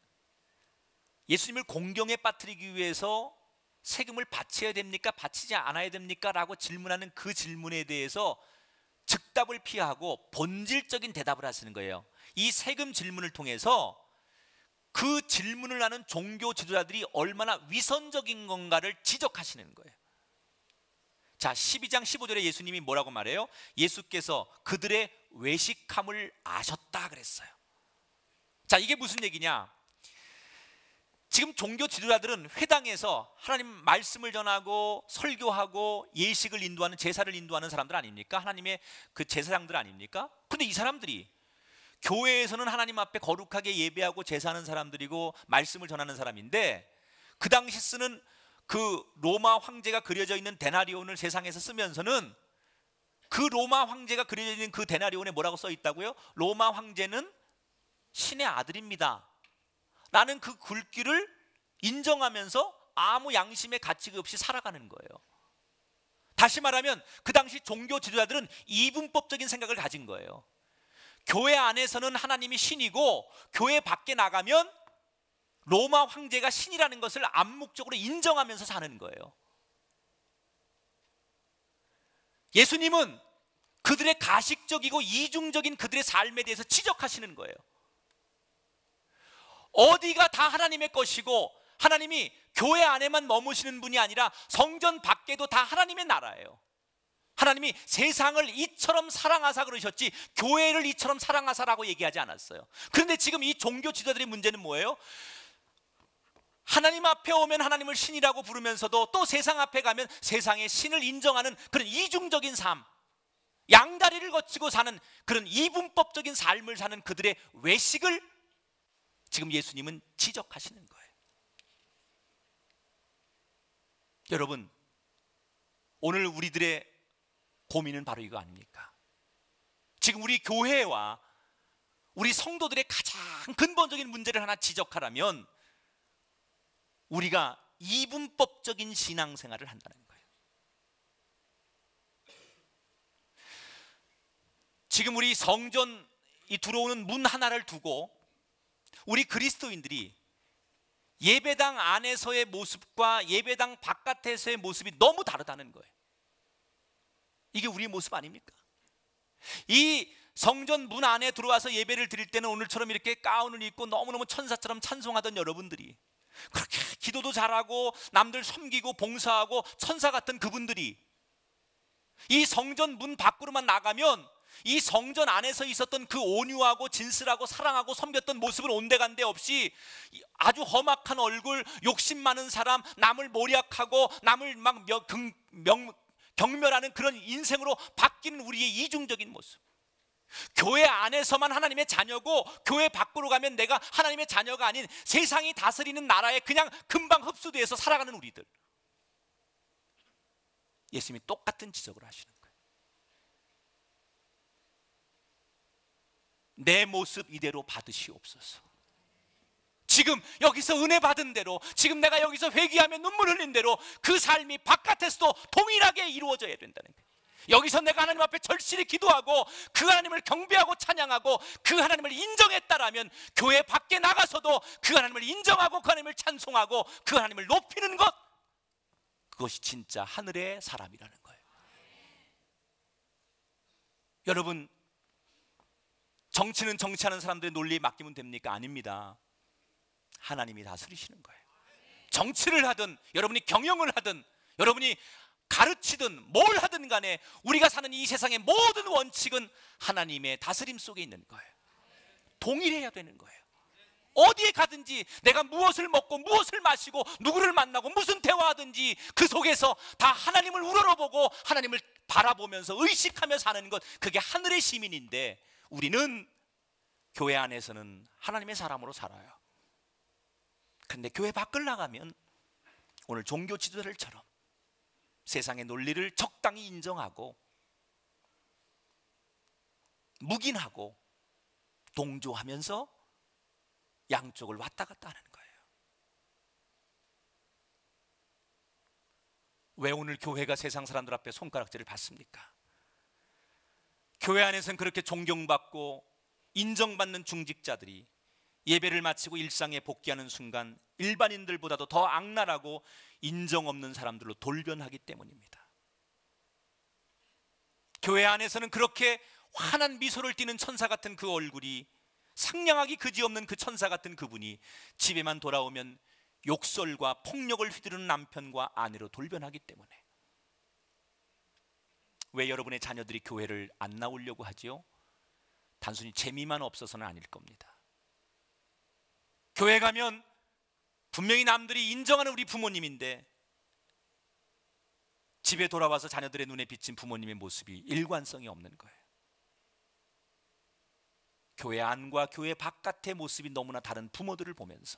공경에 빠뜨리기 위해서 세금을 바쳐야 됩니까? 바치지 않아야 됩니까? 라고 질문하는 그 질문에 대해서 즉답을 피하고 본질적인 대답을 하시는 거예요. 이 세금 질문을 통해서 그 질문을 하는 종교 지도자들이 얼마나 위선적인 건가를 지적하시는 거예요. 자, 12장 15절에 예수님이 뭐라고 말해요? 예수께서 그들의 외식함을 아셨다 그랬어요. 자, 이게 무슨 얘기냐? 지금 종교 지도자들은 회당에서 하나님 말씀을 전하고 설교하고 예식을 인도하는, 제사를 인도하는 사람들 아닙니까? 하나님의 그 제사장들 아닙니까? 근데 이 사람들이 교회에서는 하나님 앞에 거룩하게 예배하고 제사하는 사람들이고 말씀을 전하는 사람인데, 그 당시 쓰는 그 로마 황제가 그려져 있는 데나리온을 세상에서 쓰면서는 그 로마 황제가 그려져 있는 그 데나리온에 뭐라고 써 있다고요? 로마 황제는 신의 아들입니다. 나는 그 글귀를 인정하면서 아무 양심의 가치가 없이 살아가는 거예요. 다시 말하면 그 당시 종교 지도자들은 이분법적인 생각을 가진 거예요. 교회 안에서는 하나님이 신이고 교회 밖에 나가면 로마 황제가 신이라는 것을 암묵적으로 인정하면서 사는 거예요. 예수님은 그들의 가식적이고 이중적인 그들의 삶에 대해서 지적하시는 거예요. 어디가 다 하나님의 것이고 하나님이 교회 안에만 머무시는 분이 아니라 성전 밖에도 다 하나님의 나라예요. 하나님이 세상을 이처럼 사랑하사 그러셨지 교회를 이처럼 사랑하사라고 얘기하지 않았어요. 그런데 지금 이 종교 지도자들의 문제는 뭐예요? 하나님 앞에 오면 하나님을 신이라고 부르면서도 또 세상 앞에 가면 세상의 신을 인정하는 그런 이중적인 삶, 양다리를 거치고 사는 그런 이분법적인 삶을 사는 그들의 외식을 지금 예수님은 지적하시는 거예요. 여러분, 오늘 우리들의 고민은 바로 이거 아닙니까? 지금 우리 교회와 우리 성도들의 가장 근본적인 문제를 하나 지적하라면 우리가 이분법적인 신앙생활을 한다는 거예요. 지금 우리 성전 이 들어오는 문 하나를 두고 우리 그리스도인들이 예배당 안에서의 모습과 예배당 바깥에서의 모습이 너무 다르다는 거예요. 이게 우리의 모습 아닙니까? 이 성전 문 안에 들어와서 예배를 드릴 때는 오늘처럼 이렇게 가운을 입고 너무너무 천사처럼 찬송하던 여러분들이, 그렇게 기도도 잘하고 남들 섬기고 봉사하고 천사 같은 그분들이 이 성전 문 밖으로만 나가면 이 성전 안에서 있었던 그 온유하고 진실하고 사랑하고 섬겼던 모습은 온데간데 없이 아주 험악한 얼굴, 욕심 많은 사람, 남을 모략하고 남을 막 경멸하는 그런 인생으로 바뀌는 우리의 이중적인 모습. 교회 안에서만 하나님의 자녀고 교회 밖으로 가면 내가 하나님의 자녀가 아닌 세상이 다스리는 나라에 그냥 금방 흡수돼서 살아가는 우리들. 예수님이 똑같은 지적을 하시는 거예요. 내 모습 이대로 받으시옵소서. 지금 여기서 은혜 받은 대로, 지금 내가 여기서 회개하며 눈물 흘린 대로 그 삶이 바깥에서도 동일하게 이루어져야 된다는 거예요. 여기서 내가 하나님 앞에 절실히 기도하고 그 하나님을 경배하고 찬양하고 그 하나님을 인정했다라면 교회 밖에 나가서도 그 하나님을 인정하고 그 하나님을 찬송하고 그 하나님을 높이는 것, 그것이 진짜 하늘의 사람이라는 거예요. 여러분, 정치는 정치하는 사람들의 논리에 맡기면 됩니까? 아닙니다. 하나님이 다스리시는 거예요. 정치를 하든 여러분이 경영을 하든 여러분이 가르치든 뭘 하든 간에 우리가 사는 이 세상의 모든 원칙은 하나님의 다스림 속에 있는 거예요. 동일해야 되는 거예요. 어디에 가든지 내가 무엇을 먹고 무엇을 마시고 누구를 만나고 무슨 대화하든지 그 속에서 다 하나님을 우러러보고 하나님을 바라보면서 의식하며 사는 것, 그게 하늘의 시민인데 우리는 교회 안에서는 하나님의 사람으로 살아요. 근데 교회 밖을 나가면 오늘 종교 지도자들처럼 세상의 논리를 적당히 인정하고 묵인하고 동조하면서 양쪽을 왔다 갔다 하는 거예요. 왜 오늘 교회가 세상 사람들 앞에 손가락질을 받습니까? 교회 안에서는 그렇게 존경받고 인정받는 중직자들이 예배를 마치고 일상에 복귀하는 순간 일반인들보다도 더 악랄하고 인정 없는 사람들로 돌변하기 때문입니다. 교회 안에서는 그렇게 환한 미소를 띠는 천사 같은 그 얼굴이, 상냥하기 그지없는 그 천사 같은 그분이 집에만 돌아오면 욕설과 폭력을 휘두르는 남편과 아내로 돌변하기 때문에. 왜 여러분의 자녀들이 교회를 안 나오려고 하지요? 단순히 재미만 없어서는 아닐 겁니다. 교회 가면 분명히 남들이 인정하는 우리 부모님인데 집에 돌아와서 자녀들의 눈에 비친 부모님의 모습이 일관성이 없는 거예요. 교회 안과 교회 바깥의 모습이 너무나 다른 부모들을 보면서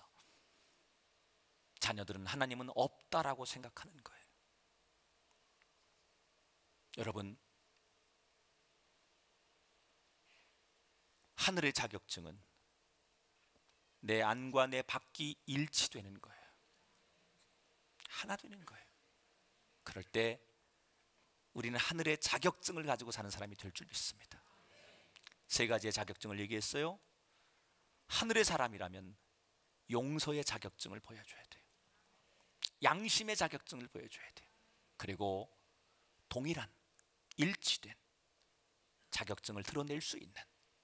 자녀들은 하나님은 없다라고 생각하는 거예요. 여러분, 하늘의 자격증은 내 안과 내 밖이 일치되는 거예요. 하나 되는 거예요. 그럴 때 우리는 하늘의 자격증을 가지고 사는 사람이 될 줄 믿습니다. 세 가지의 자격증을 얘기했어요. 하늘의 사람이라면 용서의 자격증을 보여줘야 돼요. 양심의 자격증을 보여줘야 돼요. 그리고 동일한, 일치된 자격증을 드러낼 수 있는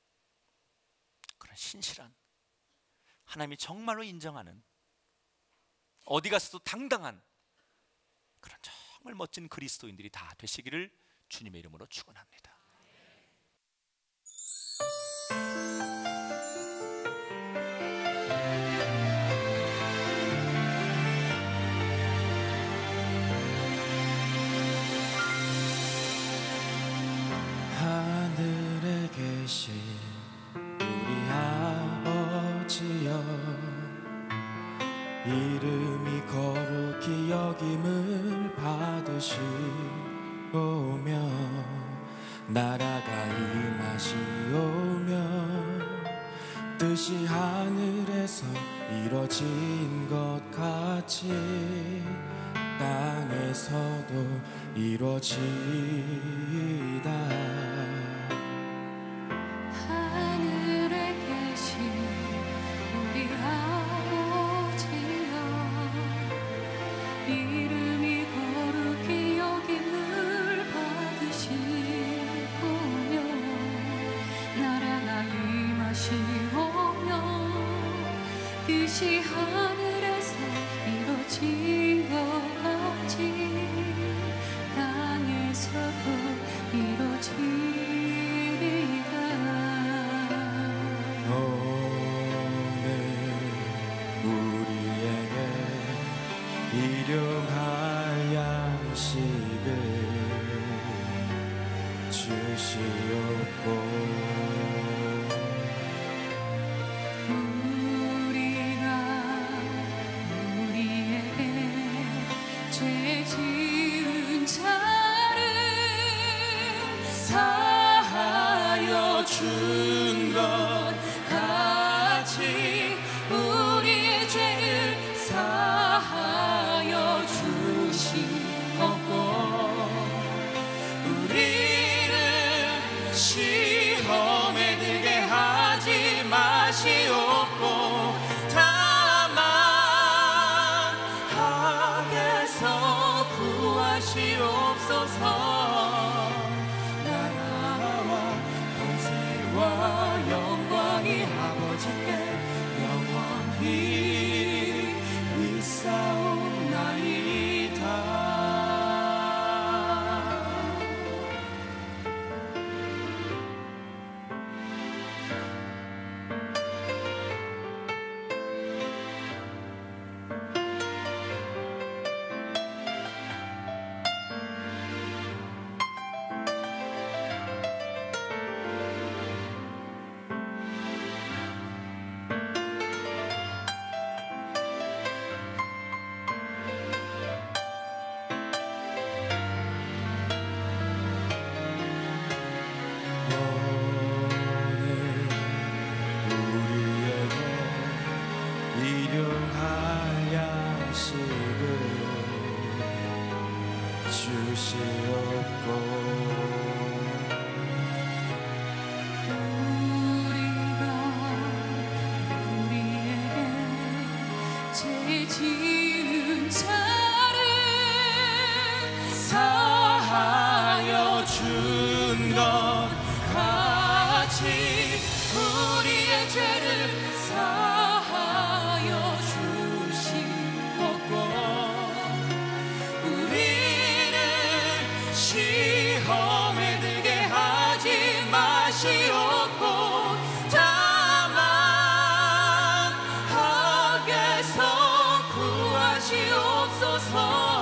그런 신실한, 하나님이 정말로 인정하는, 어디 가서도 당당한 그런 정말 멋진 그리스도인들이 다 되시기를 주님의 이름으로 축원합니다. 하늘에 계신 우리 아버지여, 이름이 거룩히 여김을 받으시오며 나라가 임하시오며 뜻이 하늘에서 이뤄진 것 같이 땅에서도 이루어지이다. 하늘에 계신 우리 아버지여, 이름이 거룩히 여김을 받으시오며 나라가 임하시오며 뜻이 하늘에서 이루어진 것 같이 땅에서도 이루어지리라. 오늘 우리에게 일용할 양식을 주시옵고 우리가 우리에게 죄 지은 자를 사하여 준 것 같이 우리의 죄를 사하여 주시옵고 우리를 시험에 들게 하지 마시옵고 다만 악에서 구하시옵소서. 나라와 권세와 영광 일용할 양식을 주시옵고 죄 지은 자를 사하여 준 것 같이 우리의 죄를 사하여 주시옵고 우리를 시험에 들게 하지 마시옵고 다만 악에서 구하시옵소서.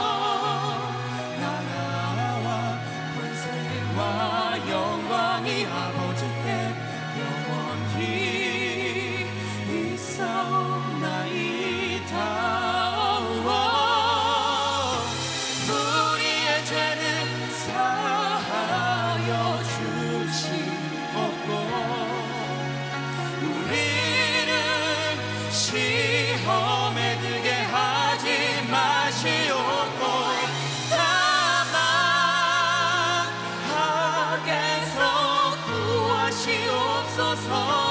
나라와 권세와 영광이 아버지께 영원히 있사옵나이다. 우리의 죄를 사하여 주시옵고 우리를 시험에 들게 하지 마시옵고 다만 악에서 구하시옵소서.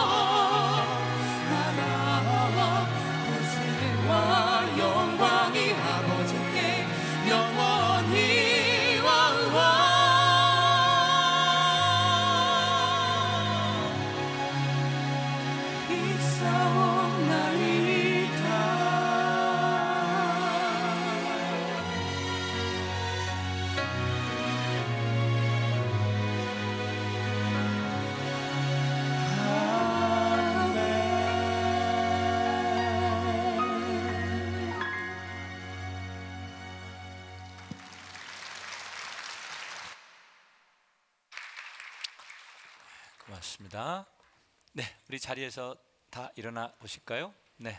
나라와 권세와 영광이 아버지께 영원히 고맙습니다. 네, 우리 자리에서 다 일어나 보실까요? 네.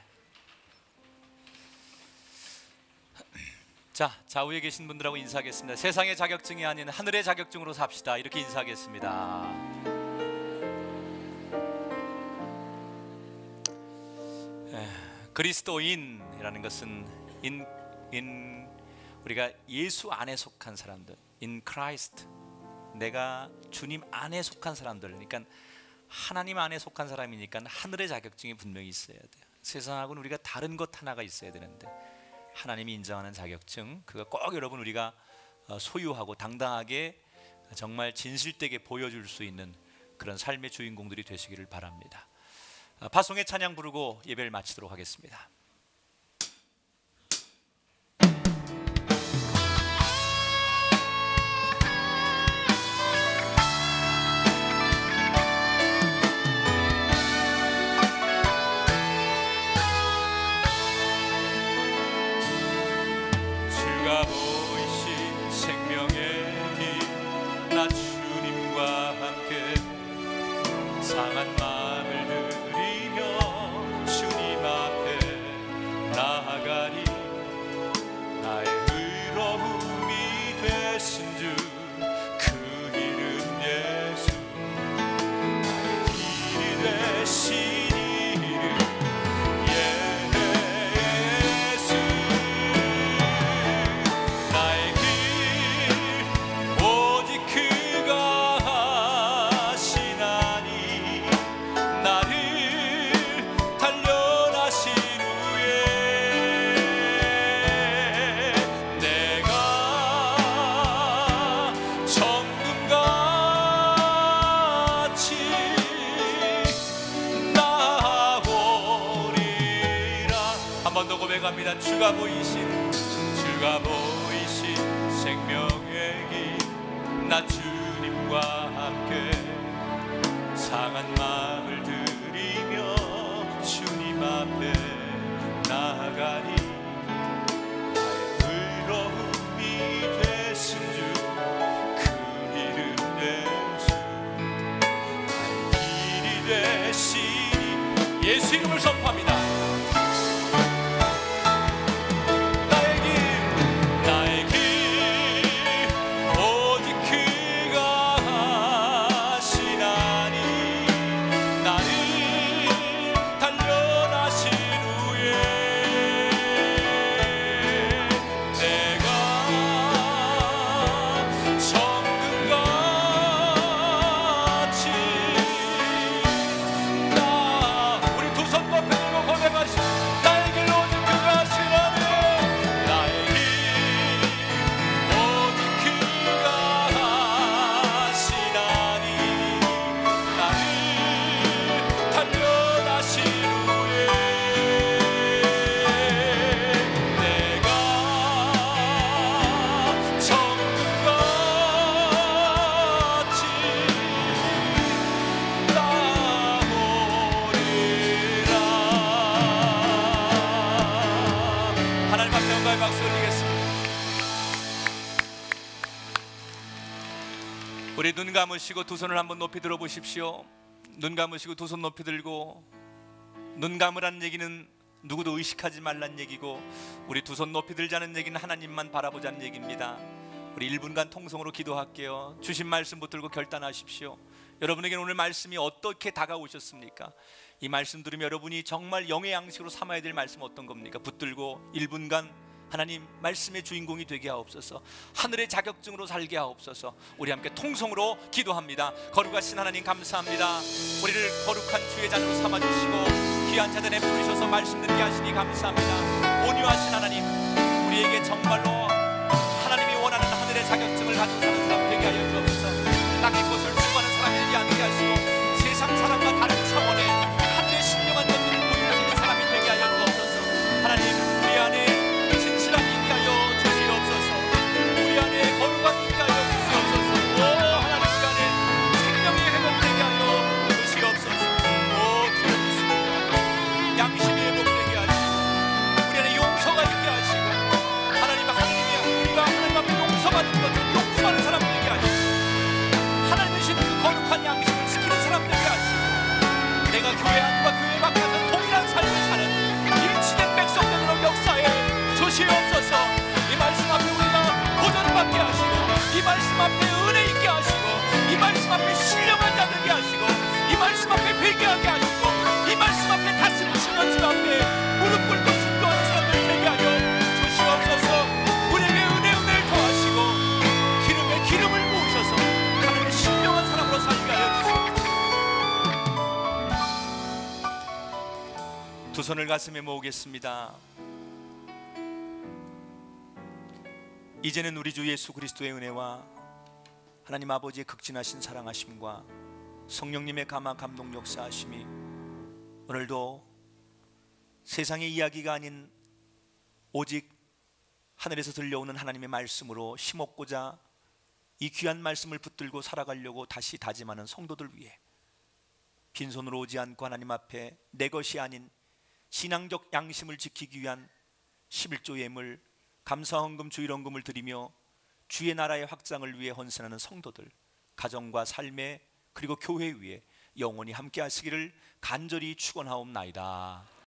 자, 좌우에 계신 분들하고 인사하겠습니다. 세상의 자격증이 아닌 하늘의 자격증으로 삽시다. 이렇게 인사하겠습니다. 그리스도인이라는 것은 우리가 예수 안에 속한 사람들, in Christ, 내가 주님 안에 속한 사람들, 그러니까 하나님 안에 속한 사람이니까 하늘의 자격증이 분명히 있어야 돼요. 세상하고는 우리가 다른 것 하나가 있어야 되는데 하나님이 인정하는 자격증, 그거 꼭 여러분 우리가 소유하고 당당하게 정말 진실되게 보여줄 수 있는 그런 삶의 주인공들이 되시기를 바랍니다. 파송의 찬양 부르고 예배를 마치도록 하겠습니다. 주가 보이신 생명의 길, 나 주님과 함께 상한 마음을 들이며 주님 앞에 나아가리. 나의 의로움이 되신 주 그 이름 예수, 나의 길이 되신 이름 예수. 나의 길 오직 그가 하시나니 나를 단련하신 후에 내가 정금같이 나아오리라. 한 번 더 고백합니다. 주가 보이신 생명의 길, 나 주님과 함께 상한 마음을 들이며 주님 앞에 나아가니. 나의 의로움이 되신 주 그 이름 예수, 나의 길이 되시니 예수 이름을 선포합니다. 나의 길 오직 그가 하시나니 나를 단련하신 후에 감사의 박수 올리겠습니다. 우리 눈 감으시고 두 손을 한번 높이 들어 보십시오. 눈 감으시고 두 손 높이 들고, 눈 감으라는 얘기는 누구도 의식하지 말란 얘기고, 우리 두 손 높이 들자는 얘기는 하나님만 바라보자는 얘기입니다. 우리 1분간 통성으로 기도할게요. 주신 말씀 붙들고 결단하십시오. 여러분에게는 오늘 말씀이 어떻게 다가오셨습니까? 이 말씀 들으면 여러분이 정말 영의 양식으로 삼아야 될 말씀 어떤 겁니까? 붙들고 1분간 하나님 말씀의 주인공이 되게 하옵소서. 하늘의 자격증으로 살게 하옵소서. 우리 함께 통성으로 기도합니다. 거룩하신 하나님 감사합니다. 우리를 거룩한 주의 자녀로 삼아주시고 귀한 자들에 부르셔서 말씀 듣게 하시니 감사합니다. 온유하신 하나님, 우리에게 정말로 하나님이 원하는 하늘의 자격증을 가지고 사는 사람 되게 하여 주옵소서. 땅의 것을 추구하는 사람이 되지 않게 하시고 세상 사람과 다른 차원의 하늘의 신령한 것들을 보여줄 수 있는 사람이 되게 하여 주옵소서. 하나님, 우리 안에 진실함이 있게 하여 주시옵소서. 우리 안에 거룩함이 있게 하여 주시옵소서. 오 하나님, 우리 안에 생명이 회복되게 하여 주시옵소서. 오 주여 주시옵소서. 양심이 회복되게 하시고 우리 안에 용서가 있게 하시고, 하나님이 우리가 하나님 앞에 용서받은 것을 용서하는 사람 되게 하시고, 하나님의 주신 그 거룩한 양심을 지키는 사람 되게 하시고, 내가 교회 안과 교회 바깥에서 동일한 삶을 사는 일치된 백성들로 역사에 주시옵소서. 이 말씀 앞에 우리가 도전받게 하시고, 이 말씀 앞에 은혜 있게 하시고, 이 말씀 앞에 신령한 자 되게 하시고, 이 말씀 앞에 회개하게 하시고, 이 말씀 앞에 다스리시는 주 앞에 무릎 꿇고 순교하는 사람들 되게 하여 주시옵소서. 우리에게 은혜를 더하시고 기름에 기름을 부으셔서 하나님의 신령한 사람으로 살게 하여 주시옵소서. 두 손을 가슴에 모으겠습니다. 이제는 우리 주 예수 그리스도의 은혜와 하나님 아버지의 극진하신 사랑하심과 성령님의 감화 감동 역사하심이 오늘도 세상의 이야기가 아닌 오직 하늘에서 들려오는 하나님의 말씀으로 힘없고자 이 귀한 말씀을 붙들고 살아가려고 다시 다짐하는 성도들 위해 빈손으로 오지 않고 하나님 앞에 내 것이 아닌 신앙적 양심을 지키기 위한 11조 예물, 감사헌금, 주일헌금을 드리며 주의 나라의 확장을 위해 헌신하는 성도들, 가정과 삶에 그리고 교회 위에 영원히 함께 하시기를 간절히 축원하옵나이다.